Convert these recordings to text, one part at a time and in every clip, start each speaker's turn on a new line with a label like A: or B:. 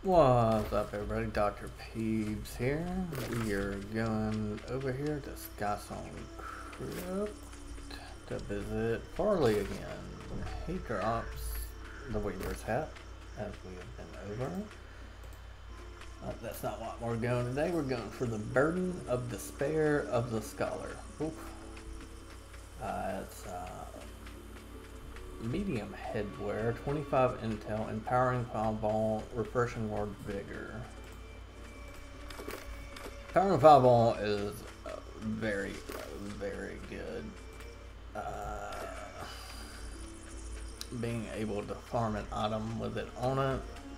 A: What's up, everybody? drpeabs here. We are going over here to Skysong Crypt to visit Farley again. He drops the Weaver's hat as we have been over. That's not what we're going today. We're going for the Burden of Despair of the Scholar. It's medium headwear, 25 intel, empowering fireball, refreshing word vigor. Empowering fireball is very, very good. Being able to farm an item with it on it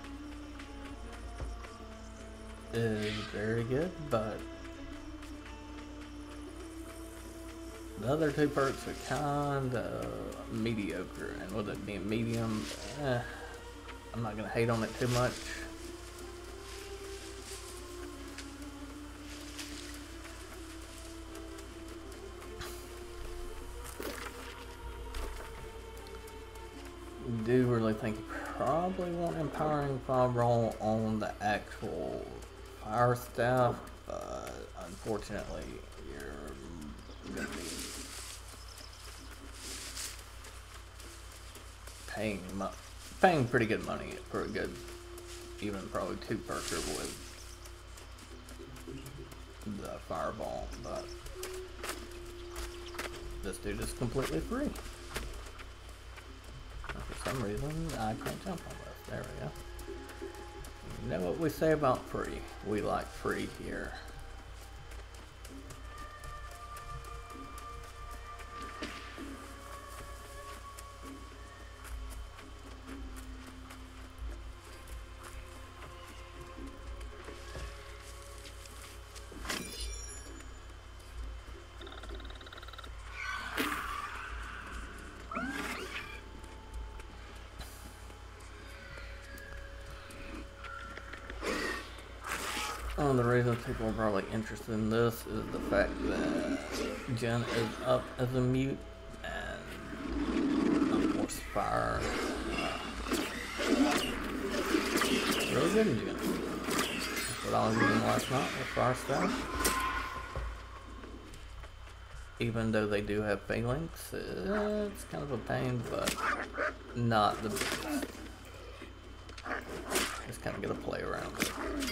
A: is very good, but the other two perks are kind of mediocre, and with it being medium, I'm not going to hate on it too much. I do really think you probably want empowering fireball on the actual fire staff, but unfortunately you're going to be paying pretty good money for a good, even probably two perker with the fireball, but this dude is completely free. For some reason I can't jump on this. There we go. You know what we say about free? We like free here. One of the reasons people are probably interested in this is the fact that Jen is up as a mute, and of course fire. Really good in Jen. That's what I was using last night with fire staff. Even though they do have phalanx, it's kind of a pain, but not the biggest. Just kind of get to play around with it.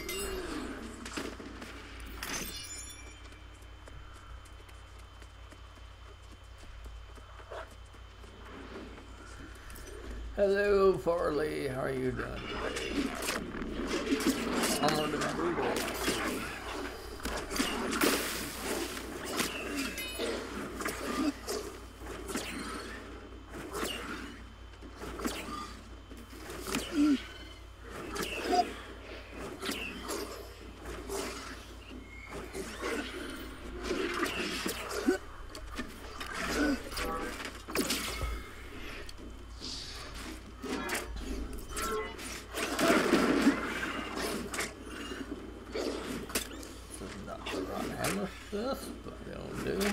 A: Hello, Farley. How are you doing today? Onward and upward. This, but it'll do.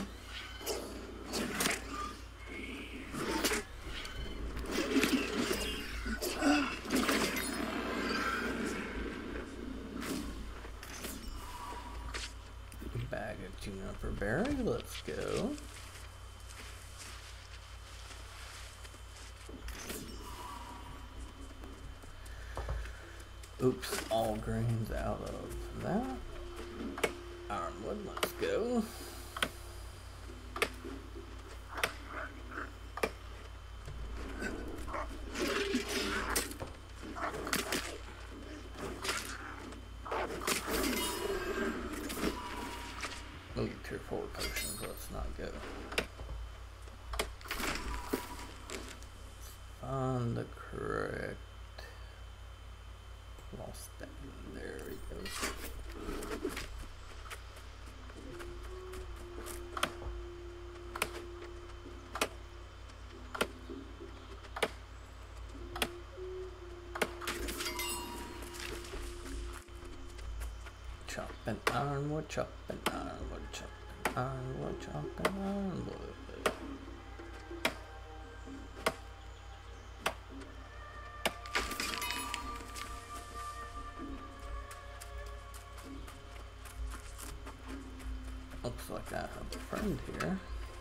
A: Bag of juniper berry, let's go. Oops, all grains out of that. Ironwood, let's go. We'll get tier 4 potions, let's not go. Find the correct. Lost that. There he goes. Chopping ironwood, chopping ironwood, chopping ironwood, chopping ironwood. Looks like I have a friend here.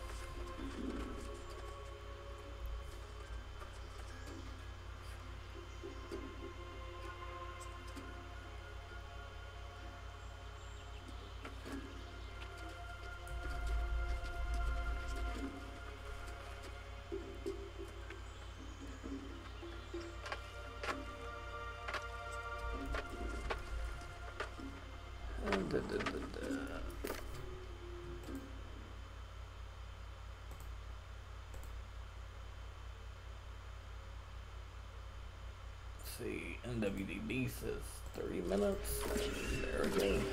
A: See, NWDB says 30 minutes. There we go.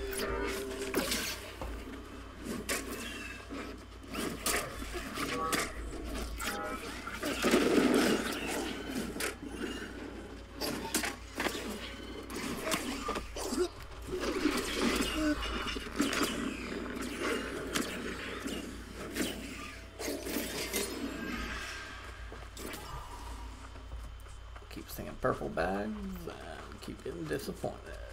A: Keep seeing purple bags and keep getting disappointed.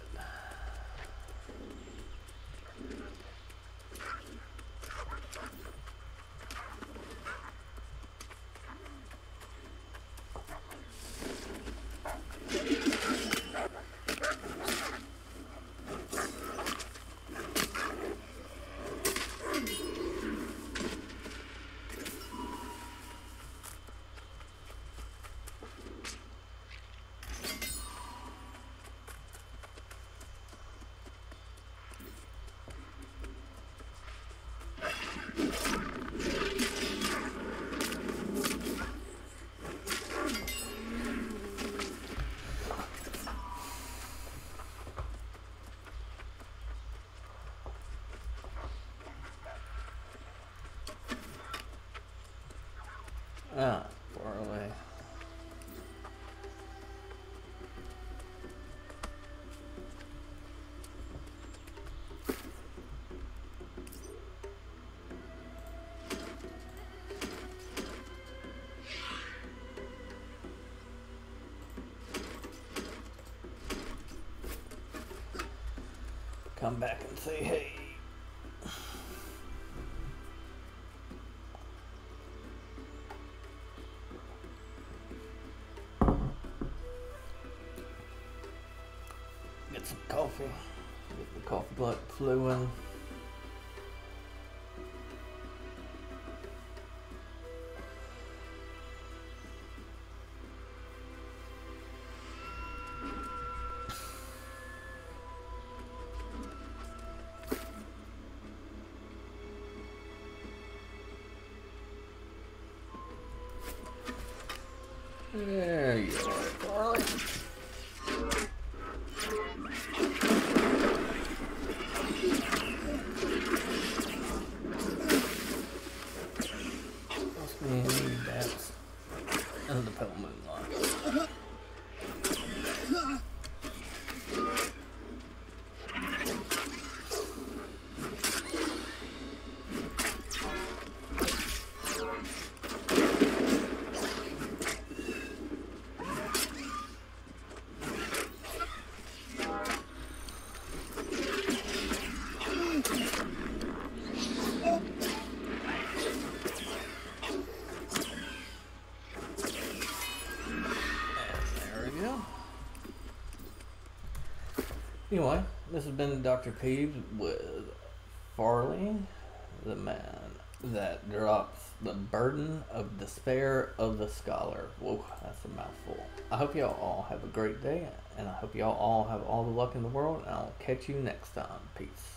A: Ah, Farley. Come back and say hey. Get some coffee. Get the coffee blood flowing. There you are, Farley. Must be any dance in the pale moonlight. Anyway, this has been Dr. Peabs with Farley, the man that drops the burden of despair of the scholar. Whoa, that's a mouthful. I hope y'all all have a great day, and I hope y'all all have all the luck in the world, and I'll catch you next time. Peace.